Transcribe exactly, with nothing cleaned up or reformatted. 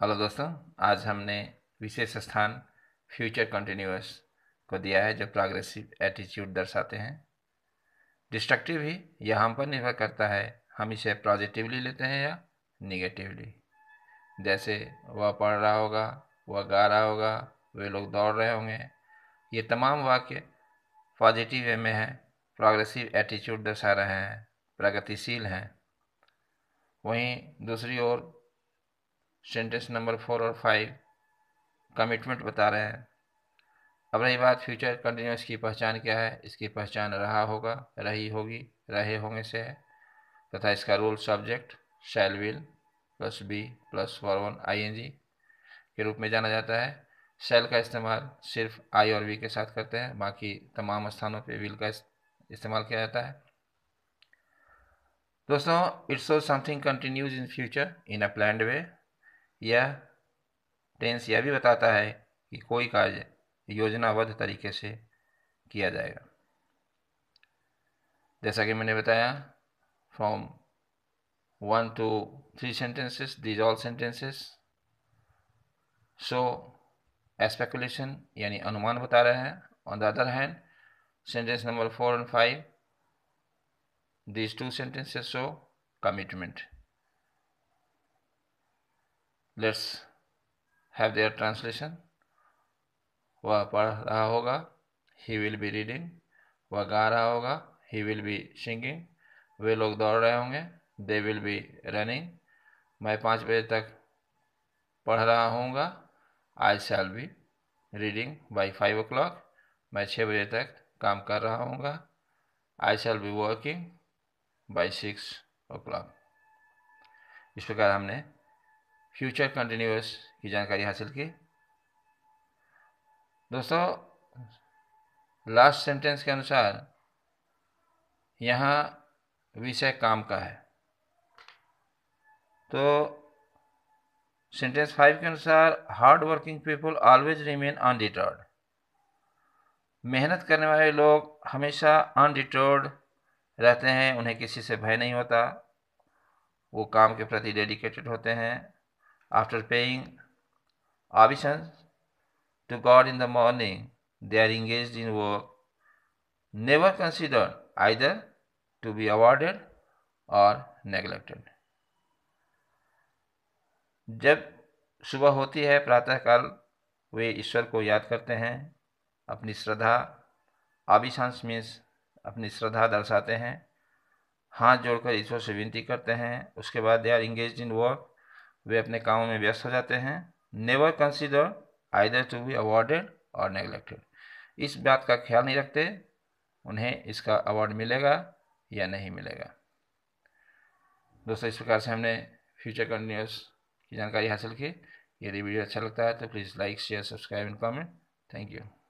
Hello दोस्तों, आज हमने विशेष स्थान फ्यूचर कंटिन्यूअस को दिया है जो प्रोग्रेसिव एटीट्यूड दर्शाते हैं। डिस्ट्रक्टिव ही यह हम पर निर्भर करता है, हम इसे पॉजिटिवली लेते हैं या निगेटिवली। जैसे वह पढ़ रहा होगा, वह गा रहा होगा, वे लोग दौड़ रहे होंगे। ये तमाम वाक्य पॉजिटिव वे में है, प्रोग्रेसिव एटीट्यूड दर्शा रहे हैं, प्रगतिशील हैं। वहीं दूसरी ओर सेंटेंस नंबर फोर और फाइव कमिटमेंट बता रहे हैं। अब रही बात फ्यूचर कंटिन्यूअस की पहचान क्या है। इसकी पहचान रहा होगा, रही होगी, रहे होंगे से है तथा इसका rule subject shall will plus be plus for I N G के रूप में जाना जाता है। शैल का इस्तेमाल सिर्फ आई और वी के साथ करते हैं, बाकी तमाम स्थानों पे विल का इस्तेमाल किया जाता है। दोस्तों, it show something continues in future in a planned way. यह टेंस यह भी बताता है कि कोई कार्य योजनाबद्ध तरीके से किया जाएगा। जैसा कि मैंने बताया, from one two three sentences, these all sentences show speculation यानी अनुमान बता रहे हैं। On the other hand, sentence number four and five, these two sentences show commitment. Let's have their translation. वह पढ़ रहा होगा, ही विल बी रीडिंग। वह गा रहा होगा, ही विल बी सिंगिंग। वे लोग दौड़ रहे होंगे, दे विल बी रनिंग। मैं पाँच बजे तक पढ़ रहा हूँगा, I shall be reading by five o'clock. मैं छः बजे तक काम कर रहा हूँगा, I shall be working by six o'clock. इस प्रकार हमने फ्यूचर कंटिन्यूअस की जानकारी हासिल की। दोस्तों, लास्ट सेंटेंस के अनुसार यहाँ विषय काम का है, तो सेंटेंस फाइव के अनुसार hard working people always remain undeterred. मेहनत करने वाले लोग हमेशा अनडिटर्ड रहते हैं, उन्हें किसी से भय नहीं होता, वो काम के प्रति डेडिकेटेड होते हैं। After paying obeisances to God in the morning, they are engaged in work, never consider either to be awarded और नेग्लेक्टेड। जब सुबह होती है प्रातःकाल, वे ईश्वर को याद करते हैं, अपनी श्रद्धा अभिशांस मीन्स अपनी श्रद्धा दर्शाते हैं, हाथ जोड़कर ईश्वर से विनती करते हैं। उसके बाद they are engaged in work, वे अपने कामों में व्यस्त हो जाते हैं। Never consider either to be awarded और नेग्लेक्टेड, इस बात का ख्याल नहीं रखते उन्हें इसका अवार्ड मिलेगा या नहीं मिलेगा। दोस्तों, इस प्रकार से हमने फ्यूचर कंटिन्यूअस की जानकारी हासिल की। यदि वीडियो अच्छा लगता है तो please like share subscribe and comment. Thank you.